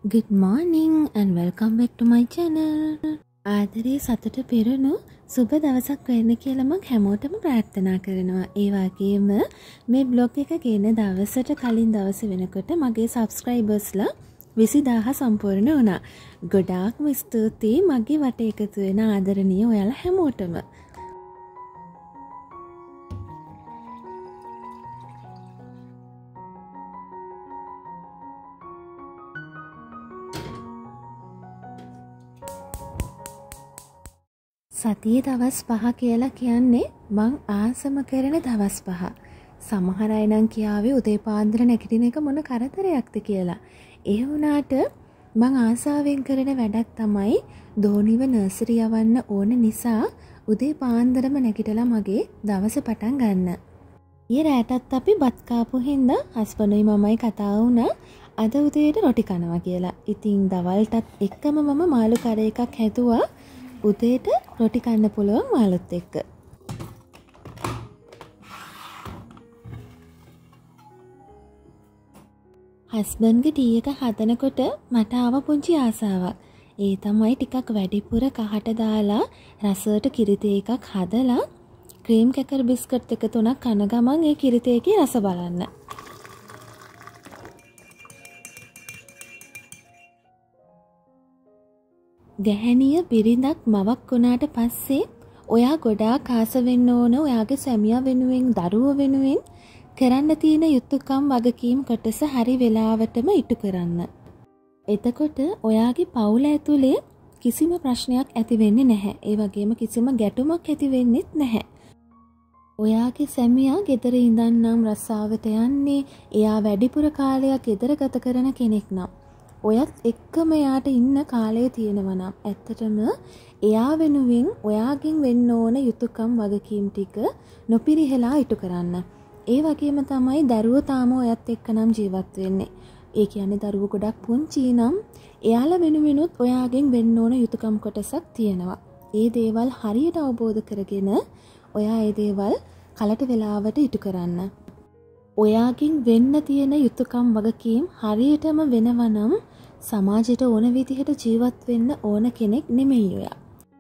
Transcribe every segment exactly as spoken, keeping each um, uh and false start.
Good morning and welcome back to my channel. ආදරේ සතුට පිරුණු සුබ දවසක් වෙන්න කියලා මම හැමෝටම ප්‍රාර්ථනා කරනවා. ඒ වගේම මේ බ්ලොග් එක ගෙන දවසට කලින් දවසේ වෙනකොට මගේ subscribersලා විසිදාහ සම්පූර්ණ වුණා. ගොඩාක්ම ස්තුතියි මගේ වටේ එකතු වෙන ආදරණීය ඔයාලා හැමෝටම. සතියේ දවස් පහ කියලා කියන්නේ මං ආසම කරන දවස් පහ. සමහර අය නම් කියාවේ උදේ පාන්දර නැගිටින එක මොන කරදරයක්ද කියලා. ඒ වුණාට මං ආසාවෙන් කරන වැඩක් තමයි දෝනිව නර්සරි යවන්න ඕන නිසා උදේ පාන්දරම නැගිටලා මගේ දවස පටන් ගන්න. ඊයේ රාටත් අපි බත් කාපු හින්දා හස්බන්ඩ්යි මමයි කතා වුණා අද උදේට රොටි කනවා කියලා. ඉතින් දවල්ටත් එක්කම මම මාළු කරේ එකක් හැදුවා. උදේට රොටි කන්න පුළුවන් මාළුත් එක්ක. හස්බන්ඩ්ගේ ටී එක හදනකොට මට ආව පුංචි ආසාවක්. ඒ තමයි ටිකක් වැඩිපුර කහට දාලා රසයට කිරි තේ එකක් හදලා ක්‍රීම් කැකර් බිස්කට් එක තුනක් කන ගමන් ඒ කිරි තේ එකේ රස බලන්න. ගැහැණිය බිරිඳක් මවක් වුණාට පස්සේ ඔයා ගොඩාක් ආස වෙන්න ඕන ඔයාගේ සැමියා වෙනුවෙන් දරුවෝ වෙනුවෙන් කරන්න තියෙන යුතුයකම් වගකීම් කොටස හරි වෙලාවටම ඉටු කරන්න. එතකොට ඔයාගේ පවුල ඇතුලේ කිසිම ප්‍රශ්නයක් ඇති වෙන්නේ නැහැ. ඒ වගේම කිසිම ගැටුමක් ඇති වෙන්නේත් නැහැ. ඔයාගේ සැමියා ගෙදර ඉඳන් නම් රස්සාවට යන්නේ එයා වැඩිපුර කාලයක් ගෙදර ගත කරන කෙනෙක් නම් ඔයත් එක්කම එයාට ඉන්න කාලය තියෙනවා නම් ඇත්තටම එයා වෙනුවෙන් ඔයාගෙන් වෙන්න ඕන යුතුයකම් වගකීම් ටික නොපිරිහෙලා ඉටු කරන්න. ඒ වගේම තමයි දරුවෝ තාම ඔයත් එක්ක නම් ජීවත් වෙන්නේ. ඒ කියන්නේ දරුවෝ ගොඩක් පුංචි නම් එයාලා වෙනුවෙනුත් ඔයාගෙන් වෙන්න ඕන යුතුයකම් කොටසක් තියෙනවා. ඒ දේවල් හරියට අවබෝධ කරගෙන ඔයා ඒ දේවල් කලට වෙලාවට ඉටු කරන්න. ඔයාගෙන් වෙන්න තියෙන යුතුයකම් වගකීම් හරියටම වෙනවා නම් සමාජයට ඕන විදිහට ජීවත් වෙන්න ඕන කෙනෙක් නෙමෙයි ඔයා.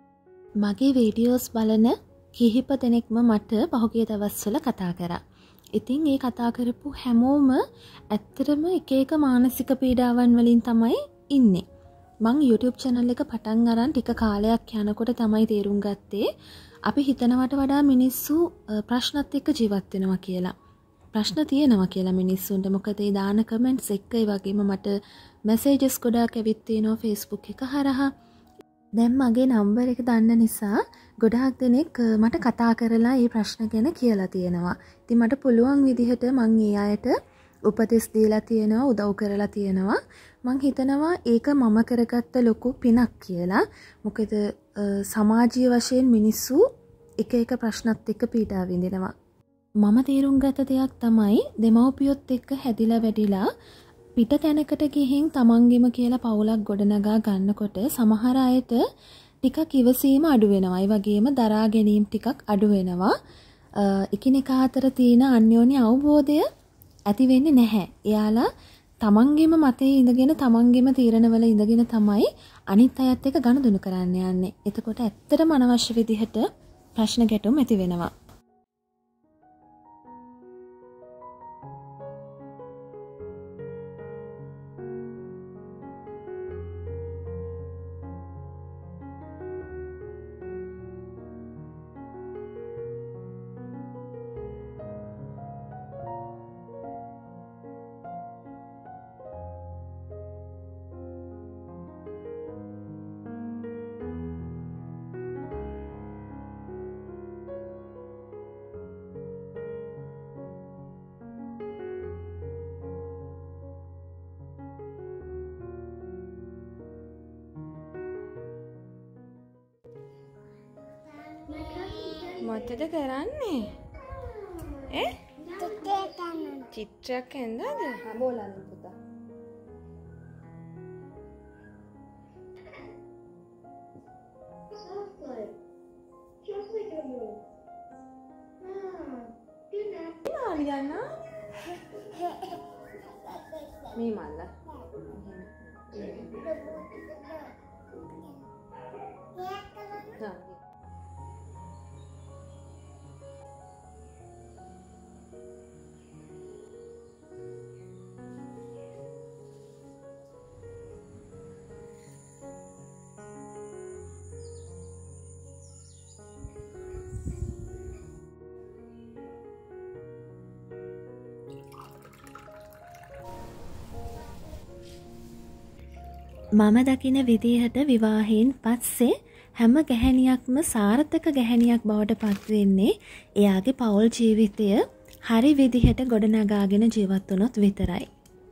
මගේ වීඩියෝස් බලන කිහිප දෙනෙක්ම මට පහුගිය දවස්වල කතා කරා. ඉතින් ඒ කතා කරපු හැමෝම ඇත්තටම එක එක මානසික පීඩාවන් වලින් තමයි ඉන්නේ. මං YouTube channel එක පටන් අරන් ටික කාලයක් යනකොට තමයි තේරුම් ගත්තේ අපි හිතනවට වඩා මිනිස්සු ප්‍රශ්නත් එක්ක ජීවත් වෙනවා කියලා. ප්‍රශ්න තියෙනවා කියලා මිනිස්සුන්ට. මොකද ඒ දාන කමෙන්ට්ස් එක්ක ඒ වගේම මට මැසේජස් ගොඩාක් ඇවිත් තියෙනවා Facebook එක හරහා. දැන් මගේ නම්බර් එක දන්න නිසා ගොඩාක් දෙනෙක් මට කතා කරලා මේ ප්‍රශ්න ගැන කියලා තියෙනවා. ඉතින් මට පුළුවන් විදිහට මං ඒ අයට උපදෙස් දීලා තියෙනවා, උදව් කරලා තියෙනවා. මං හිතනවා ඒක මම කරගත්ත ලොකු පිනක් කියලා. මොකද සමාජීය වශයෙන් මිනිස්සු එක එක ප්‍රශ්නත් එක්ක පීඩා විඳිනවා. මම තේරුම් ගත දෙයක් තමයි දෙමව්පියොත් එක්ක හැදිලා වැඩිලා පිට තැනකට ගිහින් තමන්ගෙම කියලා පවුලක් ගොඩනගා ගන්නකොට සමහර අයට ටිකක් ඉවසීම අඩු වෙනවා. ඒ වගේම දරා ගැනීම ටිකක් අඩු වෙනවා. එකිනෙකා අතර තියෙන අන්‍යෝන්‍ය අවබෝධය ඇති වෙන්නේ නැහැ. එයාලා තමන්ගෙම මතේ ඉඳගෙන තමන්ගෙම තීරණවල ඉඳගෙන තමයි අනිත් අයත් එක්ක ගනුදෙනු කරන්න යන්නේ. එතකොට ඇත්තටම අනවශ්‍ය විදිහට ප්‍රශ්න ගැටුම් ඇති වෙනවා. මොකද කරන්නේ? ඈ? චිත්‍රයක් හඳද? හා බෝලන්න පුතා. ලියන්න මේ මල්ල මම දකින විදිහට විවාහයෙන් පස්සේ හැම ගැහැණියක්ම සාර්ථක ගැහැණියක් බවට පත්වෙන්නේ එයාගේ පෞල් ජීවිතය හරි විදිහට ගොඩනගාගෙන ජීවත් වුණොත් විතරයි.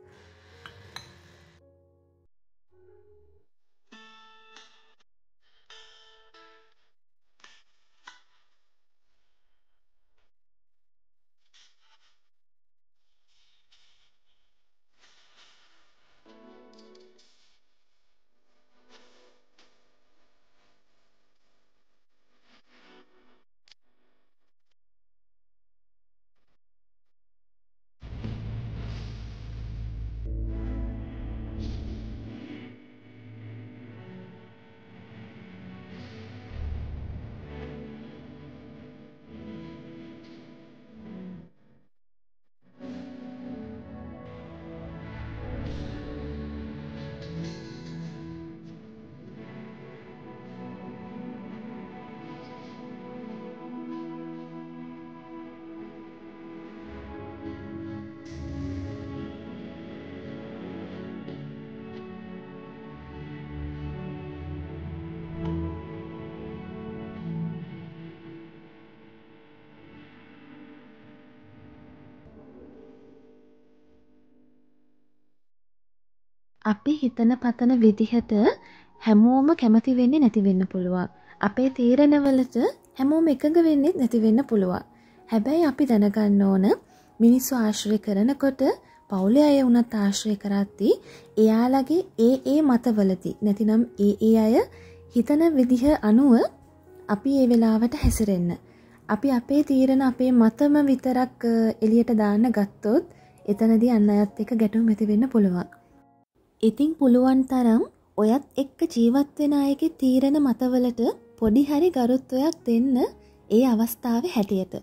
අපි හිතන පතන විදිහට හැමෝම කැමති වෙන්නේ නැති වෙන්න පුළුවන්. අපේ තීරණවලට හැමෝම එකඟ වෙන්නේ නැති වෙන්න පුළුවන්. හැබැයි අපි දැනගන්න ඕන මිනිස්සු ආශ්‍රය කරනකොට පවුලේ අය වුණත් ආශ්‍රය කරද්දී එයාලගේ ඒ ඒ මතවලදී නැතිනම් ඒ ඒ අය හිතන විදිහ අනුව අපි ඒ වෙලාවට හැසිරෙන්න. අපි අපේ තීරණ අපේ මතම විතරක් එළියට දාන්න ගත්තොත් එතනදී අන් අයත් එක්ක ගැටුම් ඇති වෙන්න පුළුවන්. ඉතින් පුළුවන් තරම් ඔයත් එක්ක ජීවත් වෙන අයගේ තීරණ මතවලට පොඩි හරි ගරුත්වයක් දෙන්න ඒ අවස්ථාවේ හැටියට.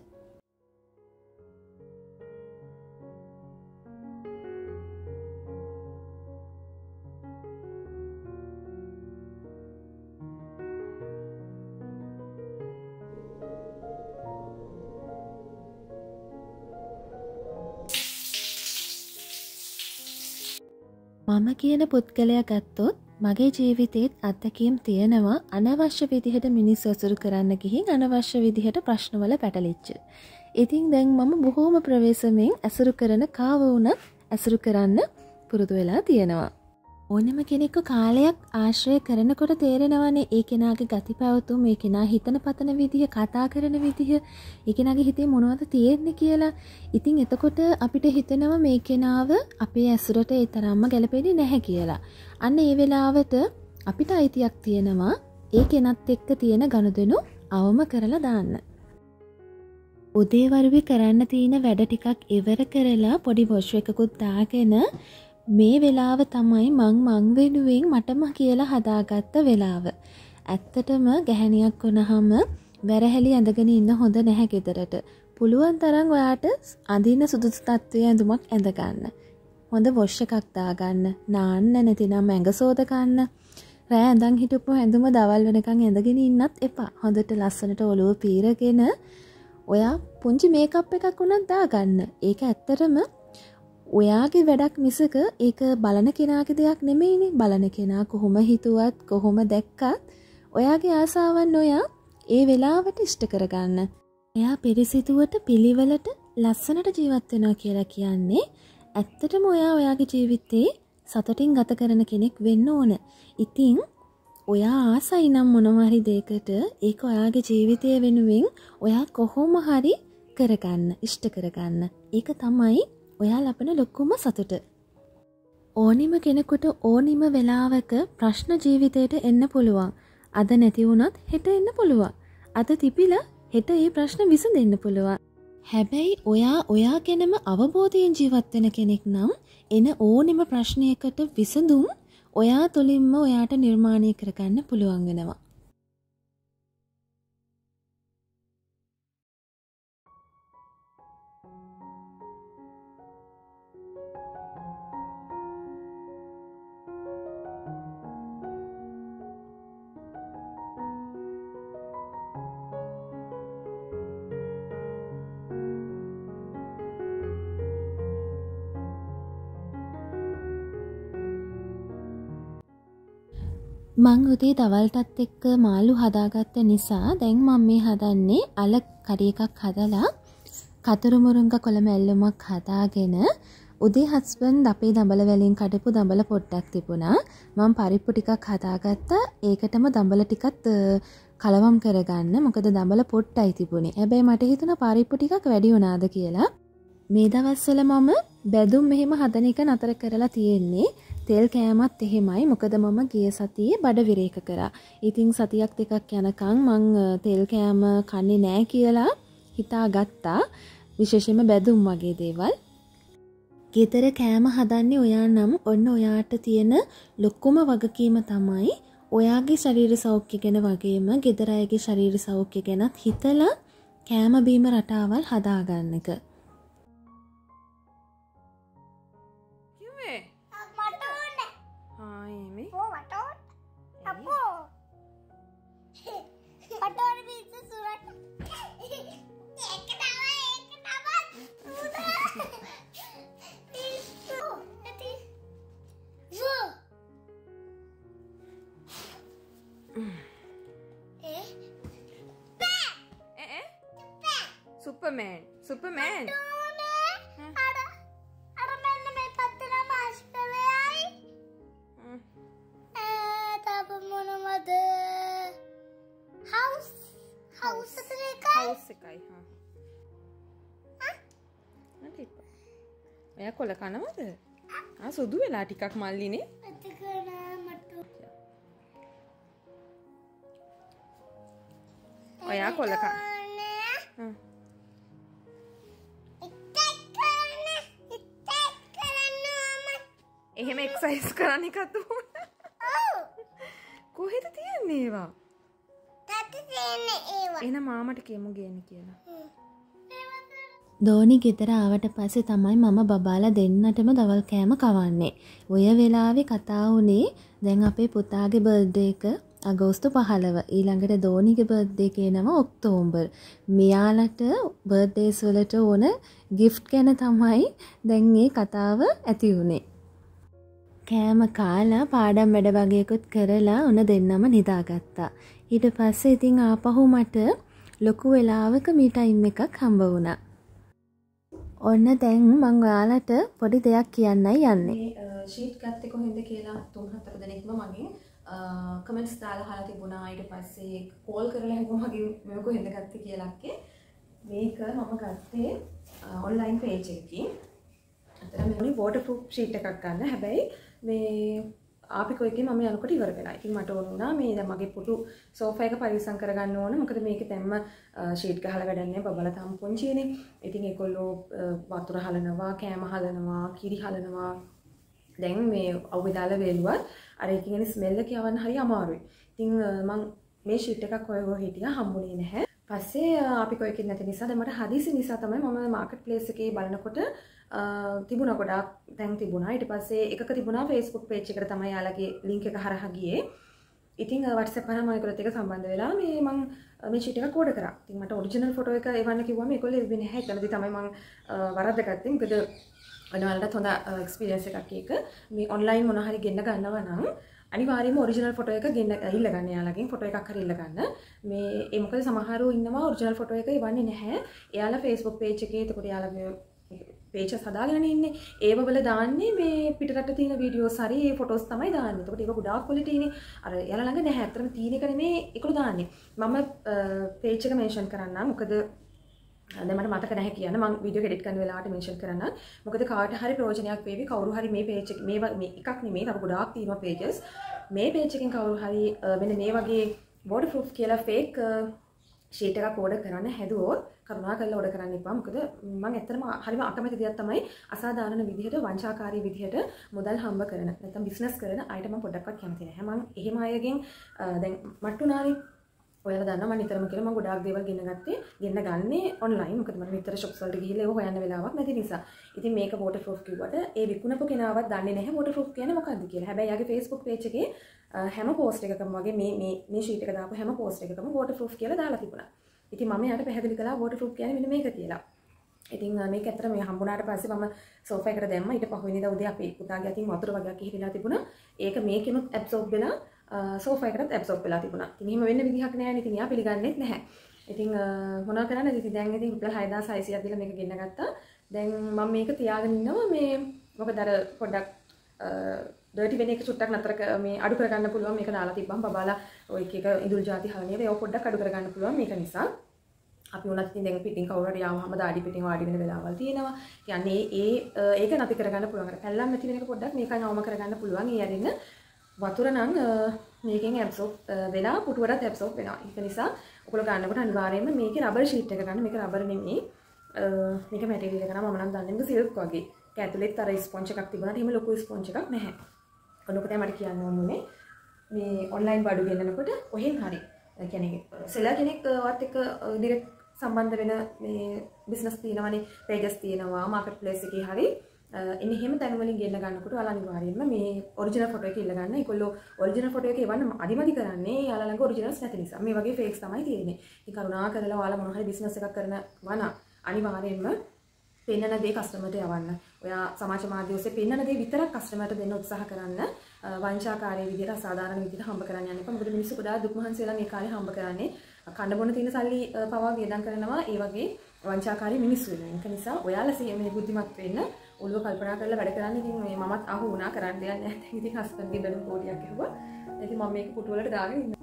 මම කියන පුද්ගලයා ගත්තොත් මගේ ජීවිතේත් අත්දැකීම් තියෙනවා අනවශ්‍ය විදිහට මිනිස්සු අසුරු කරන්න ගිහින් අනවශ්‍ය විදිහට ප්‍රශ්නවල පැටලිච්ච. ඉතින් දැන් මම බොහෝම ප්‍රවේශමෙන් අසුරු කරන කාව වුණත් අසුරු කරන්න පුරුදු වෙලා තියෙනවා. ඕනෙම කෙනෙක්ව කාලයක් ආශ්‍රය කරනකොට තේරෙනවනේ ඒ කෙනාගේ ගති පැවතුම්, ඒ කෙනා හිතන පතන විදිහ, කතා කරන විදිහ, ඒ කෙනාගේ හිතේ මොනවද තියෙන්නේ කියලා. ඉතින් එතකොට අපිට හිතෙනවා මේ කෙනාව අපේ ඇසුරට ඒ තරම්ම ගැලපෙන්නේ නැහැ කියලා. අන්න ඒ වෙලාවට අපිට අයිතියක් තියෙනවා ඒ කෙනත් එක්ක තියෙන ගනුදෙනු අවම කරලා දාන්න. උදේවරුවේ කරන්න තියෙන වැඩ ටිකක් ඉවර කරලා පොඩි වොෂ් එකකුත් දාගෙන මේ වෙලාව තමයි මං මං වෙනුවෙන් මටම කියලා හදාගත්ත වෙලාව. ඇත්තටම ගැහණියක් වුණාම වැරහැලි ඇඳගෙන ඉන්න හොඳ නැහැ ගෙදරට. පුළුවන් තරම් ඔයාට අඳින්න සුදුසු තත්ත්වයේ ඇඳුමක් ඇඳ ගන්න. හොඳ වොෂ් එකක් දාගන්න. නාන්න නැතිනම් ඇඟ සෝද ගන්න. රෑ ඇඳන් හිටපු ඇඳුම දවල් වෙනකන් ඇඳගෙන ඉන්නත් එපා. හොඳට ලස්සනට ඔළුව පීරගෙන ඔයා පුංචි මේකප් එකක් උනත් දාගන්න. ඒක ඇත්තටම ඔයාගේ වැඩක් මිසක ඒක බලන කෙනාගේ දෙයක් නෙමෙයිනේ. බලන කෙනා කොහොම හිතුවත් කොහොම දැක්කත් ඔයාගේ ආසාවන් ඔයා ඒ වෙලාවට ඉෂ්ට කරගන්න. එයා පිරිසිදුවට පිළිවෙලට ලස්සනට ජීවත් වෙනවා කියලා කියන්නේ ඇත්තටම ඔයා ඔයාගේ ජීවිතේ සතුටින් ගත කරන කෙනෙක් වෙන්න ඕන. ඉතින් ඔයා ආසයි නම් මොනවා හරි දෙයකට ඒක ඔයාගේ ජීවිතය වෙනුවෙන් ඔයා කොහොම හරි කරගන්න, ඉෂ්ට කරගන්න. ඒක තමයි ඔයා ලබන ලොකුම සතුට. ඕනිම කෙනෙකුට ඕනිම වෙලාවක ප්‍රශ්න ජීවිතයට එන්න පුළුවන්. අද නැති වුණත් හෙට එන්න පුළුවන්. අද තිබිලා හෙට ඒ ප්‍රශ්න විසඳෙන්න පුළුවන්. හැබැයි ඔයා ඔයා ගැනම අවබෝධයෙන් ජීවත් වෙන කෙනෙක් නම් එන ඕනිම ප්‍රශ්නයකට විසඳුම් ඔයා තුලින්ම ඔයාට නිර්මාණය කරගන්න පුළුවන් වෙනවා. මං උදේ දවල්ටත් එක්ක මාළු හදාගත්ත නිසා දැන් මම මේ හදන්නේ අල කරි එකක් හදලා කතරු මුරුංග කොළ මැල්ලුමක් හදාගෙන උදේ හස්බන්ඩ් අපේ දඹල වලින් කඩපු දඹල පොඩ්ඩක් තිබුණා. මම පරිප්පු ටිකක් හදාගත්තා. ඒකටම දඹල ටිකත් කලවම් කරගන්න. මොකද දඹල පොට්ටයි තිබුණේ. හැබැයි මට හිතුණා පරිප්පු ටිකක් වැඩි වුණාද කියලා. මේ දවස්වල මම බැදුම් මෙහෙම හදන එක නතර කරලා තියෙන්නේ. තෙල් කෑමත් එහෙමයි. මොකද මම ගිය සතියේ බඩ විරේක කරා. ඉතින් සතියක් දෙකක් යනකම් මං තෙල් කෑම කන්නේ නෑ කියලා හිතාගත්තා. විශේෂයෙන්ම බැදුම් වගේ දේවල්. ගෙදර කෑම හදන්නේ ඔයා නම් ඔන්න ඔයාට තියෙන ලොකුම වගකීම තමයි ඔයාගේ ශරීර සෞඛ්‍ය ගැන වගේම ගෙදර අයගේ ශරීර සෞඛ්‍ය ගැනත් හිතලා කෑම බීම රටාවල් හදාගන්න එක. Superman. Superman. Ada, ada mana me patera mas pelai. Eh, tapi mana mada house, house sekai. House sekai. Ha. Hah? Nanti. Ayah kola kana mada? Ah, sudu වෙලා ටිකක් මල්ලිනේ. අතකන මට. ඔයා කොල කන. හ්ම්. එහෙම එක්සයිස් කරන්න එකත් ඕන. ඔව්. කොහෙද තියන්නේ ඒවා? තාත්තා තියන්නේ ඒවා. එන මාමට කියමු ගේන්න කියලා. දෝනි ගෙදර ආවට පස්සේ තමයි මම බබාලා දෙන්නටම දවල් කෑම කවන්නේ. ඔය වෙලාවේ කතා වුණේ දැන් අපේ පුතාගේ බර්ත්ඩේ එක අගෝස්තු පහළව. ඊළඟට දෝනිගේ බර්ත්ඩේ එක එනවා ඔක්තෝබර්. මෙයාලට බර්ත්ඩේස් වලට ඕන gift ගැන තමයි දැන් මේ කතාව ඇති වුණේ. කෑම කාලා පාඩම් වැඩ වගේකුත් කරලා උන දෙන්නම නිදාගත්තා. ඊට පස්සේ ඉතින් ආපහු මට ලොකු වෙලාවක මී ටයිම් එකක් හම්බ වුණා. ඔන්න දැන් මම ඔයාලට පොඩි දෙයක් කියන්නයි යන්නේ. මේ ෂීට් ගත්තේ කොහෙන්ද කියලා තුන් හතර දෙනෙක්ම මගෙන් කමෙන්ට්ස් දාලා අහලා තිබුණා. ඊට පස්සේ කෝල් කරලා හැමෝම මගෙන් මේක කොහෙන්ද ගත්තේ කියලාක්කේ. මේක මම ගත්තේ ඔන්ලයින් පේජ් එකකින්. අතන මේ වෝටර්ප්‍රූෆ් ෂීට් එකක් ගන්න. හැබැයි මේ ආපිකෝ එකේ මම යනකොට ඉවර වෙලා. ඉතින් මට ඕන වුණා මේ දැන් මගේ පුටු සෝෆා එක පරිස්සම් කරගන්න ඕන. මොකද මේකේ දැම්ම ෂීට් ගහලා වැඩක් නැහැ. බබලා තාම පොන්චිනේ. ඉතින් ඒගොල්ලෝ වතුර හලනවා, කෑම හලනවා, කිරි හලනවා. දැන් මේ අවුවේ දාලා වේලුවත් අර එකකින් එන ස්මෙල් එක යවන්න හරි අමාරුයි. ඉතින් මම මේ ෂීට් එකක් හොය හොය හිටියා හම්බුනේ නැහැ. පස්සේ ආපිකෝ එකේ නැති නිසා දැන් මට හදිසි නිසා තමයි මම මාකට් ප්ලේස් එකේ බලනකොට තිබුණා ගොඩාක් දැන් තිබුණා. ඊට පස්සේ එකක තිබුණා Facebook page එකට තමයි යාළගේ link එක හරහා ගියේ. ඉතින් WhatsApp කරා මම ඒකලත් එක්ක සම්බන්ධ වෙලා මේ මම මේ sheet එක කෝඩ් කරා. ඉතින් මට original photo එක එවන්න කිව්වම ඒගොල්ලෝ එව්වේ නැහැ. එතනදී තමයි මම වරද්දගත්තේ. මොකද ඔයාලට හොඳ experience එකක් ඒක. මේ online මොන හරි ගෙන්න ගන්නවා නම් අනිවාර්යයෙන්ම original photo එක ගෙන්න ඉල්ල ගන්න යාළගෙන් photo එකක් හරි ඉල්ල ගන්න. මේ ඒ මොකද සමහරව ඉන්නවා original photo එක එවන්නේ නැහැ. එයාලා Facebook page එකේ එතකොට යාළගේ pages හදාගෙන ඉන්නේ. ඒව වල දාන්නේ මේ පිටරට තියෙන වීඩියෝස් හරි ඒ ෆොටෝස් තමයි දාන්නේ. ඒකට ඒක ගොඩාක් quality නේ. අර යාලා ළඟ නැහැ. අතරම තියෙන එක නෙමේ ඒකල දාන්නේ. මම page එක mention කරන්නම්. මොකද දැන් මට මතක නැහැ කියන්න. මම වීඩියෝ එඩිට් කරන වෙලාවට mention කරන්නම්. මොකද කාට හරි ප්‍රයෝජනයක් වේවි. කවුරු හරි මේ page එක මේ මේ එකක් නෙමේ. තව ගොඩාක් තියෙනවා pages. මේ page එකෙන් කවුරු හරි මෙන්න මේ වගේ waterproof කියලා fake sheet එකක් order කරන්න හැදුවොත් කරුණාකරලා ඕඩර් කරන්න එපා. මොකද මම ඇත්තටම හරිම අකමැති දෙයක් තමයි අසාධාරණ විදිහට වංචාකාරී විදිහට මුදල් හම්බ කරන නැත්නම් බිස්නස් කරන අයට මම පොඩ්ඩක්වත් කැමති නැහැ. මම එහෙම අයගෙන් දැන් මට්ටුනානේ ඔයාලා දන්නවා මම නිතරම කියලා මම ගොඩාක් දේවල් ගෙන්න ගත්තේ ගෙන්න ගන්නේ ඔන්ලයින්. මොකද මම නිතර shops වලට ගිහිල්ලා ඒව හොයන්න වෙලාවක් නැති නිසා. ඉතින් මේක waterproof කිව්වට ඒ විකුණපු කෙනාවත් දන්නේ නැහැ waterproof කියන්නේ මොකක්ද කියලා. හැබැයි යාගේ Facebook page එකේ හැම post එකකම වගේ මේ මේ මේ sheet එක දාපු හැම post එකකම waterproof කියලා දාලා තිබුණා. ඉතින් මම යාට පැහැදිලි කළා waterproof කියන්නේ මෙන්න මේක කියලා. ඉතින් මේක ඇත්තට මේ හම්බුණාට පස්සේ මම sofa එකට දැම්මා. ඊට පහුවෙනිදා උදේ අපේ පුතාගේ අතින් වතුර වගේක් ඉහිලා තිබුණා. ඒක මේකෙනුත් absorb වෙලා sofa එකටත් absorb වෙලා තිබුණා. ඉතින් එහෙම වෙන්න විදිහක් නැහැ නේ. ඉතින් යා පිළිගන්නෙත් නැහැ. ඉතින් මොනවා කරන්නද? ඉතින් දැන් ඉතින් රුපියල් හයදාස් හයසීයක් දීලා මේක ගෙන්න ගත්තා. දැන් මම මේක තියාගෙන ඉන්නවා මේ මොකද අර පොඩ්ඩක් ඩර්ටි වෙන එක චුට්ටක් නතර මේ අඩු කරගන්න පුළුවන් මේක දාලා තිබ්බම බබාලා ඔය එක එක ඉඳුල් ಜಾති හලනේ ඒක පොඩ්ඩක් අඩු කරගන්න පුළුවන් මේක නිසා. අපි උනත් ඉතින් දැන් පිටින් කවුරු හරි ආවම දාඩි පිටින් වාඩි වෙන වෙලාවල් තියෙනවා. කියන්නේ ඒ ඒක නැති කරගන්න පුළුවන්. අර පැල්ලම් නැති වෙන එක පොඩ්ඩක් මේකෙන් අවම කරගන්න පුළුවන්. ඒ ඇරින්න වතුර නම් මේකෙන් ඇබ්සෝබ් වෙලා පුටුවටත් ඇබ්සෝබ් වෙනවා. ඒක නිසා ඔයගොල්ලෝ ගන්නකොට අනිවාර්යයෙන්ම මේකේ රබර් ෂීට් එක ගන්න. මේක රබර් නෙමෙයි. මේක මැටීරියල් එක නම් මම නම් දන්නේ මේක සිල්ක් වගේ. ඒක ඇතුලෙත් අර ස්පොන්ජ් එකක් තිබුණාට එහෙම ලොකු ස්පොන්ජ් එකක් නැහැ. ඔන්නක තමයි මට කියන්න ඕනේ. මේ ඔන්ලයින් බඩු ගෙන්නනකොට කොහෙන් හරි කියන්නේ සෙලර් කෙනෙක් වත් එක්ක ඩිරෙක්ට් සම්බන්ධ වෙන මේ බිස්නස් තියෙනවනේ පේජස් තියෙනවා මාකට් ප්ලේස් එකේ හරි එන්නේ එහෙම තැන් වලින් ගෙන්න ගන්නකොට ඔයාලා අනිවාර්යයෙන්ම මේ ඔරිජිනල් ෆොටෝ එක ඉල්ල ගන්න. ඒගොල්ලෝ ඔරිජිනල් ෆොටෝ එක එවන්න අදිමදි කරන්නේ යාලා ළඟ ඔරිජිනල්ස් නැති නිසා. මේ වගේ ෆේක්ස් තමයි තියෙන්නේ. ඉතින් කරුණා කරලා ඔයාලා මොන හරි බිස්නස් එකක් කරනවා නම් අනිවාර්යයෙන්ම පෙන්නන දේ කස්ටමර්ට යවන්න. ඔයා සමාජ මාධ්‍ය ඔස්සේ පෙන්නන දේ විතරක් කස්ටමර්ට දෙන්න උත්සාහ කරන්න. වංචාකාරී විදිහට අසාධාරණ විදිහට හම්බ කරන්න යන්න එපා. මොකද මිනිස්සු ගොඩාක් දුක් මහන්සි වෙලා මේ කාලේ හම්බ කරන්නේ කන්න බොන තියෙන සල්ලි පවා වියදම් කරනවා. ඒ වගේ වංචාකාරී මිනිස්සු වෙනවා. ඒක නිසා ඔයාලා සිහිනේ බුද්ධිමත් වෙන්න ඔළුව කල්පනා කරලා වැඩ කරන්න. ඉතින් මේ මමත් අහු වුණා කරන්න දෙයක් නැහැ. දැන් ඉතින් හස්බන්ඩ්ගේ බැලුම් කෝටියක් ඇහුවා. ඉතින් මම මේක පුටු වලට දාගෙන ඉන්නවා.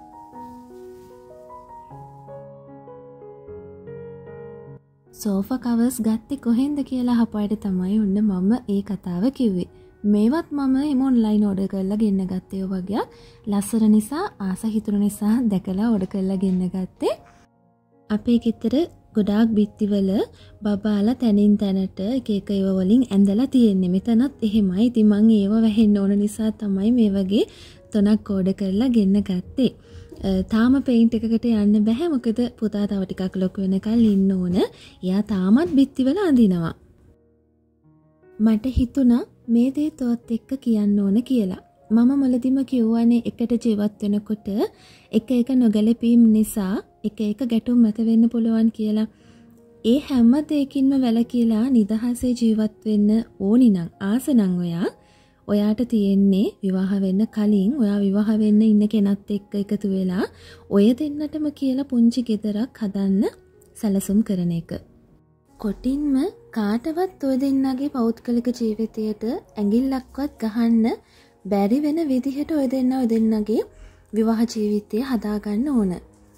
සෝෆා කවර්ස් ගත්තේ කොහෙන්ද කියලා අහපුවාට තමයි ඔන්න මම ඒ කතාව කිව්වේ. මේවත් මම එම ඔන්ලයින් ඕඩර් කරලා ගෙන්න ගත්තේ ඔය වගේ. ලස්සන නිසා ආස හිතුණු නිසා දැකලා ඕඩර් කරලා ගෙන්න ගත්තේ. අපේ ගෙදර ගොඩාක් බිත්තිවල බබාලා තනින් තැනට එක එක ඒවා වලින් ඇඳලා තියෙන්නේ. මෙතනත් එහෙමයි. ඉතින් මම ඒව වැහෙන්න ඕන නිසා තමයි මේ වගේ තුනක් ඕඩර් කරලා ගෙන්න ගත්තේ. තාම පේන්ට් එකකට යන්න බෑ. මොකද පුතා තව ටිකක් ලොකු වෙනකල් ඉන්න ඕන. එයා තාමත් බිත්තිවල අඳිනවා. මට හිතුණා මේ දේ තවත් එක්ක කියන්න ඕන කියලා. මම මුලදිම කිව්වනේ එකට ජීවත් වෙනකොට එක එක නොගැලපීම් නිසා එක එක ගැටුම් මත වෙන්න පුළුවන් කියලා. ඒ හැම දෙයකින්ම වැළකීලා නිදහසේ ජීවත් වෙන්න ඕනි නම් ආස නම් ඔයා ඔයාට තියෙන්නේ විවාහ වෙන්න කලින් ඔයා විවාහ වෙන්න ඉන්න කෙනත් එක්ක එකතු වෙලා ඔය දෙන්නටම කියලා පුංචි ගෙදරක් හදන්න සැලසුම් කරන එක. කොටින්ම කාටවත් ඔය දෙන්නගේ පෞද්ගලික ජීවිතයට ඇඟිල්ලක්වත් ගහන්න බැරි වෙන විදිහට ඔය දෙන්න ඔය දෙන්නගේ විවාහ ජීවිතය හදාගන්න ඕන.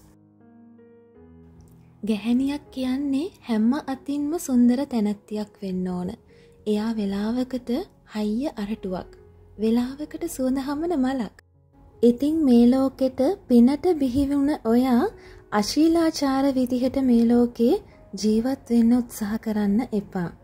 ගැහැණියක් කියන්නේ හැම අතින්ම සුන්දර තැනැත්තියක් වෙන්න ඕන. එයා වෙලාවකට හයිය අරටුවක්, වෙලාවකට සුවඳ හමන මලක්. ඉතින් මේ ලෝකෙට පිනට බිහි වුණ ඔයා අශීලාචාර විදිහට මේ ලෝකේ ජීවත් වෙන්න උත්සාහ කරන්න එපා.